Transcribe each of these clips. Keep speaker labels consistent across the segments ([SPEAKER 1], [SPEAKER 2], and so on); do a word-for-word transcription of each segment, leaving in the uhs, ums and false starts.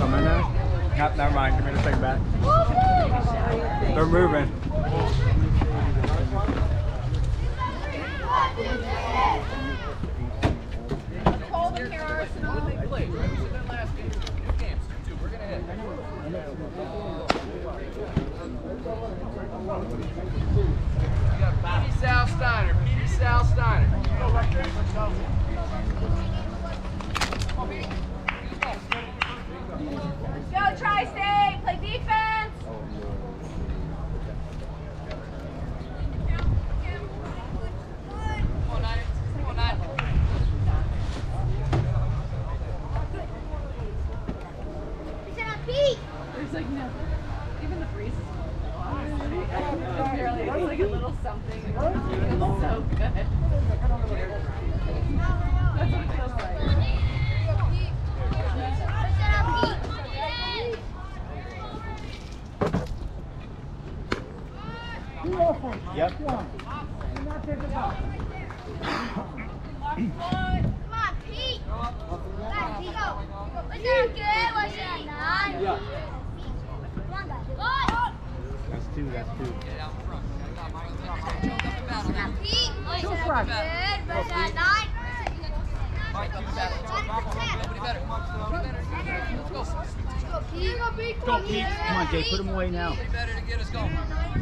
[SPEAKER 1] Come in there. Yep, never mind. Give me the thing back. They're moving.
[SPEAKER 2] Petey Sal Steiner. Petey Sal Steiner.
[SPEAKER 3] Go Tri-State, play defense.
[SPEAKER 2] Come on, nine. Come on, nine.
[SPEAKER 3] Pete.
[SPEAKER 4] There's like no, even the breeze is barely, it's like a little something. It feels so good. That's what it feels like.
[SPEAKER 1] Yep.
[SPEAKER 3] Come on, Pete. Let's go. Was that good? Was that nine?
[SPEAKER 1] Yeah.
[SPEAKER 3] Come on, guys.
[SPEAKER 1] That's two, that's two.
[SPEAKER 3] Come on, Pete. Was that good? Was that nine? Let's go, Pete.
[SPEAKER 1] Go, Pete. Come on, Jay, put him away now.
[SPEAKER 2] Better to get us going.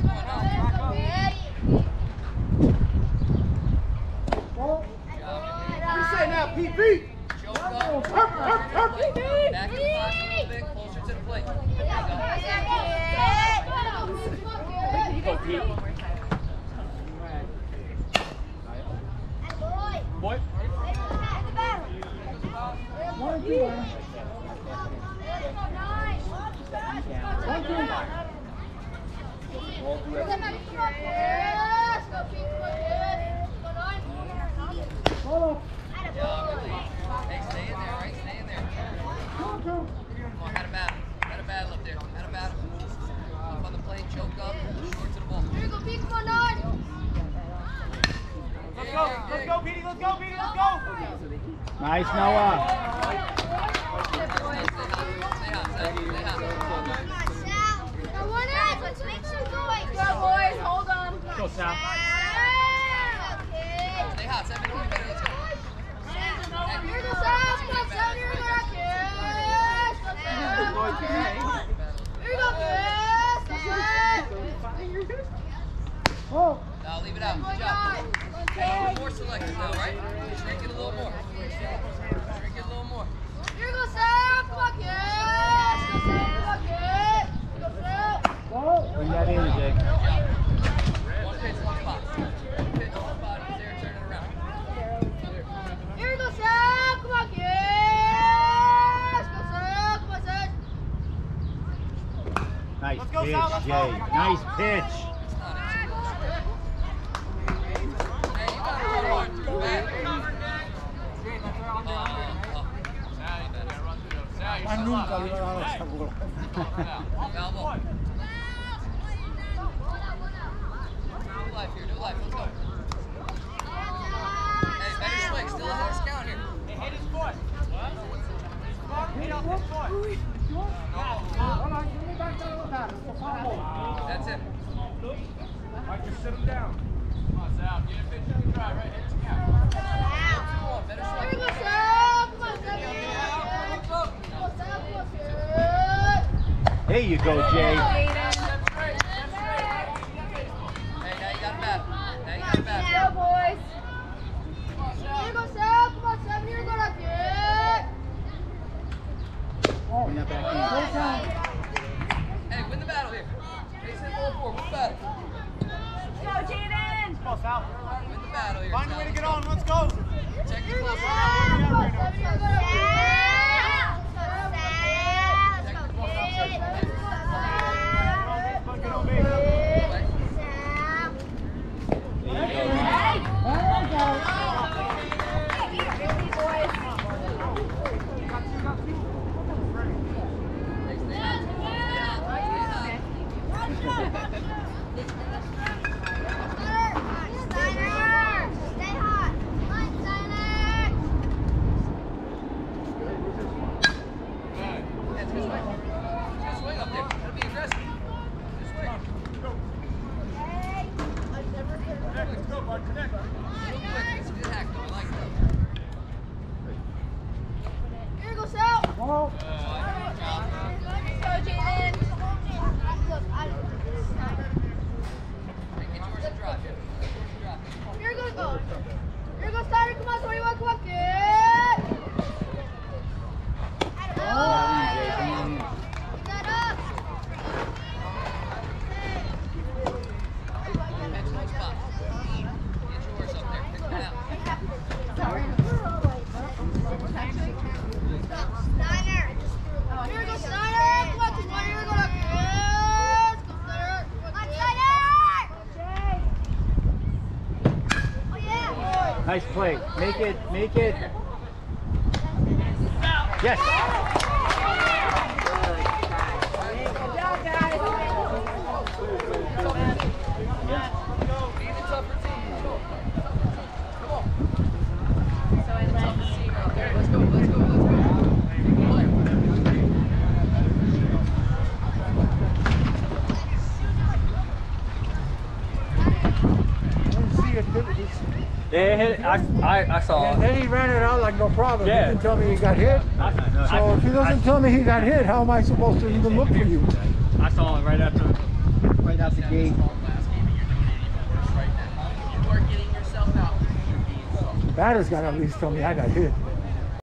[SPEAKER 3] What do you say now, Pete? Pete.
[SPEAKER 2] Herp, herp, herp. Back in the box a little bit, closer to the plate.
[SPEAKER 1] Go, Pete. Boy.
[SPEAKER 3] One, two.
[SPEAKER 2] Hey, stay in there, right? Stay in there. Come on, had a battle. Had a battle up there. Had a battle. Up on the plate, choke up, short to the ball.
[SPEAKER 3] Here you go, Pete. Come on, nine.
[SPEAKER 2] Let's go, let's go, Petey, let's go, Petey, let's go!
[SPEAKER 1] Nice, Noah.
[SPEAKER 2] Stay hot, stay hot, stay hot.
[SPEAKER 3] Go, one in. Let's make some noise. Go, boys. Hold on.
[SPEAKER 1] Go, Sal.
[SPEAKER 2] Stay hot, seven, you better, let's go.
[SPEAKER 3] Here goes Sal. Come on, Sal. Here we go, kids. Here we go, kids. Oh.
[SPEAKER 2] Now leave it out, good job. A little more selective now, right? Shrink it a little more. Shrink it a little more.
[SPEAKER 3] Here goes Sal. Come on, kids. Come on, kids. Go, Sal.
[SPEAKER 1] Bring that in, Jay.
[SPEAKER 2] One pitch, one spot. One pitch, one spot. He's there, turn it around.
[SPEAKER 3] Here goes Sal. Come on, kids. Go, Sal. Come on, Sal.
[SPEAKER 1] Nice
[SPEAKER 3] go,
[SPEAKER 1] pitch,
[SPEAKER 3] Sal, let's
[SPEAKER 1] Jay.
[SPEAKER 3] go.
[SPEAKER 1] Nice pitch.
[SPEAKER 5] Ma nunca li va a dare sta gola.
[SPEAKER 2] New life here, new life, let's go. Hey, better swing, still ahead of scout here. Hey, hit his foot. What? Hit off his foot. That's it.
[SPEAKER 5] Mike, just sit him down.
[SPEAKER 2] Come on, Sal, get a pitch in the drive, right? Hit his scout. Come on, better swing.
[SPEAKER 3] Here goes Sal. Come on, Sal.
[SPEAKER 1] There you go, Jay.
[SPEAKER 2] Hey, now you got a bat. Now you got a bat.
[SPEAKER 3] Go, boys. Here goes Sal. Come on, Sal. Here we go, kid.
[SPEAKER 1] Bring that back
[SPEAKER 2] Hey, win the battle here. Base hit ball four, win the battle.
[SPEAKER 3] Go, Jaden.
[SPEAKER 5] Come on, Sal.
[SPEAKER 2] Win the battle here.
[SPEAKER 5] Find a
[SPEAKER 2] Sal.
[SPEAKER 5] way to get on. Let's go.
[SPEAKER 2] Check
[SPEAKER 3] Here
[SPEAKER 2] your
[SPEAKER 3] goes
[SPEAKER 2] close.
[SPEAKER 3] Sal. Come on, Sal. Here we go, Sal.
[SPEAKER 2] Check your close up, sir.
[SPEAKER 5] Get on base.
[SPEAKER 3] Steiner, stay hot. Come on, Steiner.
[SPEAKER 2] Just swing. Just swing up there. Gotta be aggressive. Just swing.
[SPEAKER 1] Let's go, bud. Connect.
[SPEAKER 2] Real quick. It's a good hack, though. I like that.
[SPEAKER 3] Here goes out.
[SPEAKER 5] Oh,
[SPEAKER 2] Good job.
[SPEAKER 3] Go, Jaden.
[SPEAKER 2] Hey, get yours and drop it. Drop it.
[SPEAKER 3] Here goes go. Here goes Tyler. Come on, twenty-one. Come on, kid. Get that up.
[SPEAKER 2] Excellent spot. Get yours up there. Pick them out.
[SPEAKER 3] Snyder. Here goes Snyder. Come on, Snyder. Here goes our kids. Go Snyder. Come on, Snyder. Oh yeah.
[SPEAKER 1] Nice play. Make it, make it. Yes.
[SPEAKER 2] Be the tougher team. Come on.
[SPEAKER 4] So I led the C right there.
[SPEAKER 2] Let's go, let's go, let's go. Play.
[SPEAKER 5] I didn't see it. Did it?
[SPEAKER 1] Yeah, hit it. I, I, I saw
[SPEAKER 5] And
[SPEAKER 1] it.
[SPEAKER 5] then he ran it out like no problem.
[SPEAKER 1] Yeah.
[SPEAKER 5] He didn't tell me he got hit.
[SPEAKER 1] I, no,
[SPEAKER 5] So
[SPEAKER 1] I,
[SPEAKER 5] if he doesn't
[SPEAKER 1] I,
[SPEAKER 5] tell me he got hit, how am I supposed to even look for you?
[SPEAKER 1] I saw it right after, right out the gate.
[SPEAKER 2] You are getting yourself out.
[SPEAKER 5] The batter's got to at least tell me I got hit.